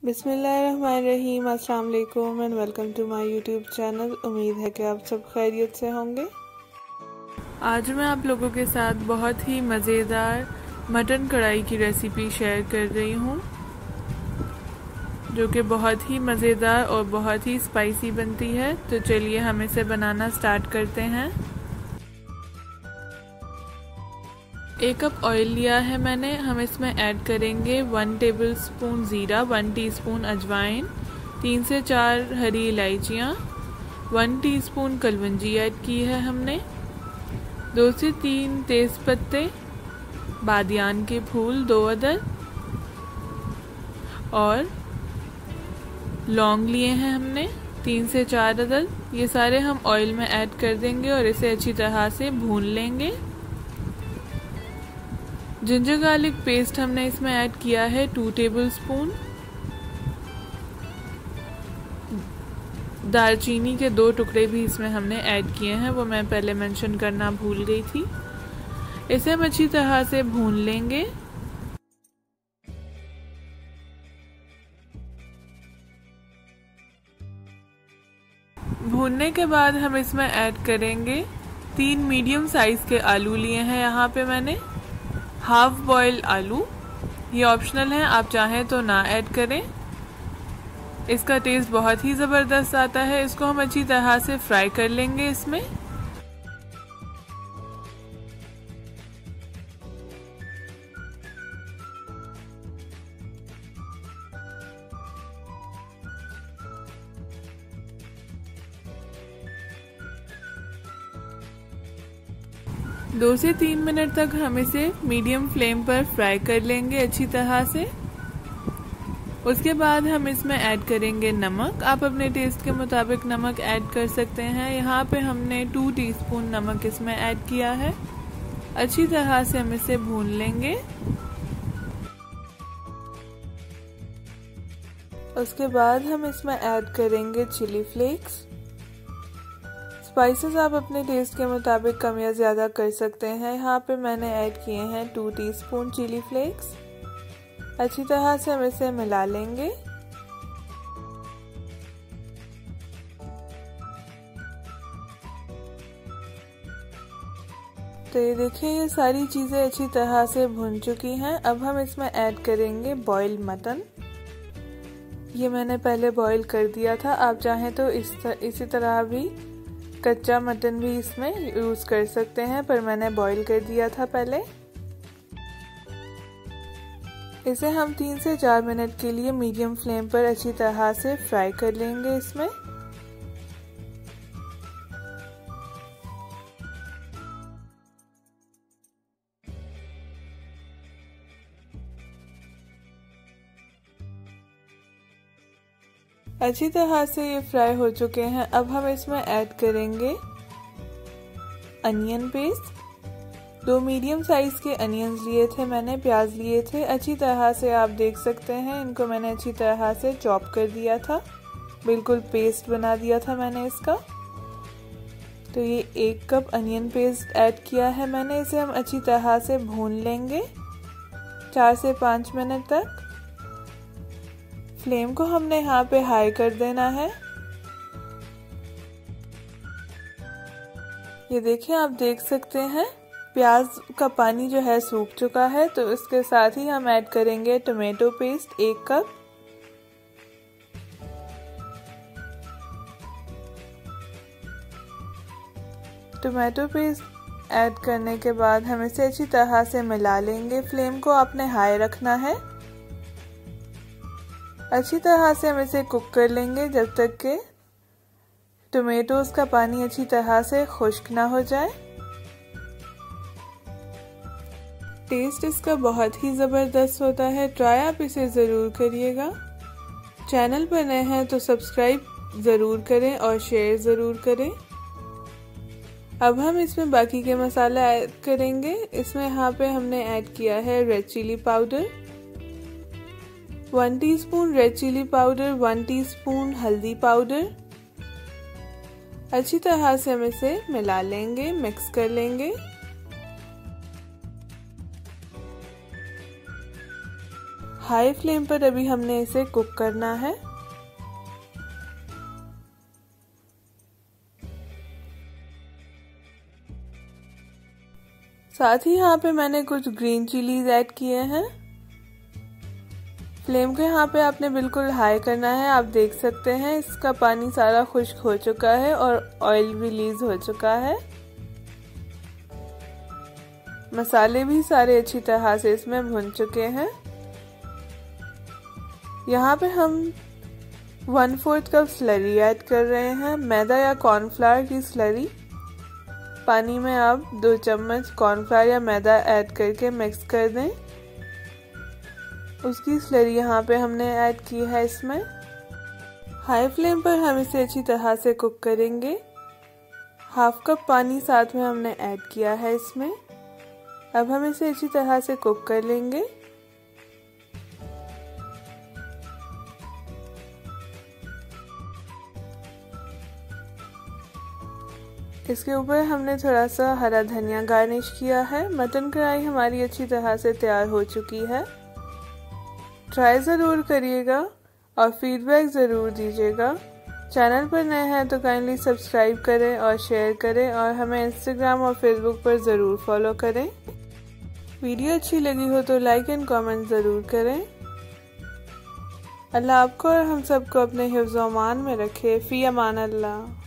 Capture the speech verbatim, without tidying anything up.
बिस्मिल्लाहिर्रहमानिर्रहीम, अस्सलाम वालेकुम and welcome to my YouTube channel. उम्मीद है कि आप सब खैरियत से होंगे। आज मैं आप लोगों के साथ बहुत ही मज़ेदार मटन कढ़ाई की रेसिपी शेयर कर रही हूँ, जो कि बहुत ही मज़ेदार और बहुत ही स्पाइसी बनती है। तो चलिए हम इसे बनाना स्टार्ट करते हैं। एक कप ऑयल लिया है मैंने। हम इसमें ऐड करेंगे वन टेबलस्पून ज़ीरा, वन टीस्पून अजवाइन, तीन से चार हरी इलायचियाँ, वन टीस्पून कलवंजी ऐड की है हमने, दो से तीन तेज़ पत्ते, बादियान के फूल दो अदद और लौंग लिए हैं हमने तीन से चार अदद। ये सारे हम ऑयल में ऐड कर देंगे और इसे अच्छी तरह से भून लेंगे। जिंजर गार्लिक पेस्ट हमने इसमें ऐड किया है टू टेबलस्पून। दालचीनी के दो टुकड़े भी इसमें हमने ऐड किए हैं, वो मैं पहले मेंशन करना भूल गई थी। इसे हम अच्छी तरह से भून लेंगे। भूनने के बाद हम इसमें ऐड करेंगे तीन मीडियम साइज के आलू लिए हैं यहाँ पे मैंने, हाफ बॉयल आलू। ये ऑप्शनल है, आप चाहें तो ना ऐड करें। इसका टेस्ट बहुत ही ज़बरदस्त आता है। इसको हम अच्छी तरह से फ्राई कर लेंगे इसमें। दो से तीन मिनट तक हम इसे मीडियम फ्लेम पर फ्राई कर लेंगे अच्छी तरह से। उसके बाद हम इसमें ऐड करेंगे नमक। आप अपने टेस्ट के मुताबिक नमक ऐड कर सकते हैं। यहाँ पे हमने टू टीस्पून नमक इसमें ऐड किया है। अच्छी तरह से हम इसे भून लेंगे। उसके बाद हम इसमें ऐड करेंगे चिली फ्लेक्स। स्पाइसेस आप अपने टेस्ट के मुताबिक कम या ज़्यादा कर सकते हैं। यहाँ पे मैंने ऐड किए हैं टू टीस्पून चिली फ्लेक्स। अच्छी तरह से हम इसे मिला लेंगे। तो ये देखिए, ये सारी चीज़ें अच्छी तरह से भुन चुकी हैं। अब हम इसमें ऐड करेंगे बॉइल्ड मटन। ये मैंने पहले बॉईल कर दिया था। आप चाहें तो इस इसी तरह भी कच्चा मटन भी इसमें यूज कर सकते हैं, पर मैंने बॉईल कर दिया था पहले। इसे हम तीन से चार मिनट के लिए मीडियम फ्लेम पर अच्छी तरह से फ्राई कर लेंगे इसमें। अच्छी तरह से ये फ्राई हो चुके हैं। अब हम इसमें ऐड करेंगे अनियन पेस्ट। दो मीडियम साइज के अनियंस लिए थे मैंने, प्याज लिए थे। अच्छी तरह से आप देख सकते हैं, इनको मैंने अच्छी तरह से चॉप कर दिया था, बिल्कुल पेस्ट बना दिया था मैंने इसका। तो ये एक कप अनियन पेस्ट ऐड किया है मैंने। इसे हम अच्छी तरह से भून लेंगे चार से पाँच मिनट तक। फ्लेम को हमने यहाँ पे हाई कर देना है। ये देखिए, आप देख सकते हैं प्याज का पानी जो है सूख चुका है। तो इसके साथ ही हम ऐड करेंगे टोमेटो पेस्ट एक कप। टोमेटो पेस्ट ऐड करने के बाद हम इसे अच्छी तरह से मिला लेंगे। फ्लेम को आपने हाई रखना है। अच्छी तरह से हम इसे कुक कर लेंगे जब तक कि टोमेटोज का पानी अच्छी तरह से खुश्क ना हो जाए। टेस्ट इसका बहुत ही ज़बरदस्त होता है। ट्राई आप इसे ज़रूर करिएगा। चैनल पर नए हैं तो सब्सक्राइब ज़रूर करें और शेयर ज़रूर करें। अब हम इसमें बाकी के मसाले ऐड करेंगे। इसमें यहाँ पे हमने ऐड किया है red chilli powder, one teaspoon red chilli powder, one teaspoon हल्दी पाउडर। अच्छी तरह से हम इसे मिला लेंगे, मिक्स कर लेंगे। हाई फ्लेम पर अभी हमने इसे कुक करना है। साथ ही यहाँ पे मैंने कुछ ग्रीन चिलीज ऐड किए हैं। फ्लेम को यहाँ पे आपने बिल्कुल हाई करना है। आप देख सकते हैं इसका पानी सारा खुश्क हो चुका है और ऑयल भी रिलीज हो चुका है। मसाले भी सारे अच्छी तरह से इसमें भुन चुके हैं। यहाँ पे हम one fourth cup slurry add कर रहे हैं, मैदा या कॉर्नफ्लावर की स्लरी। पानी में आप दो चम्मच कॉर्नफ्लावर या मैदा ऐड करके मिक्स कर दें। उसकी स्लरी यहाँ पे हमने ऐड की है इसमें। हाई फ्लेम पर हम इसे अच्छी तरह से कुक करेंगे। हाफ कप पानी साथ में हमने ऐड किया है इसमें। अब हम इसे अच्छी तरह से कुक कर लेंगे। इसके ऊपर हमने थोड़ा सा हरा धनिया गार्निश किया है। मटन कढ़ाई हमारी अच्छी तरह से तैयार हो चुकी है। ट्राई ज़रूर करिएगा और फीडबैक ज़रूर दीजिएगा। चैनल पर नए हैं तो काइंडली सब्सक्राइब करें और शेयर करें और हमें इंस्टाग्राम और फेसबुक पर ज़रूर फॉलो करें। वीडियो अच्छी लगी हो तो लाइक एंड कमेंट ज़रूर करें। अल्लाह आपको और हम सबको अपने हिफ्ज़-ओ-अमान में रखे। फ़ी अमान अल्लाह।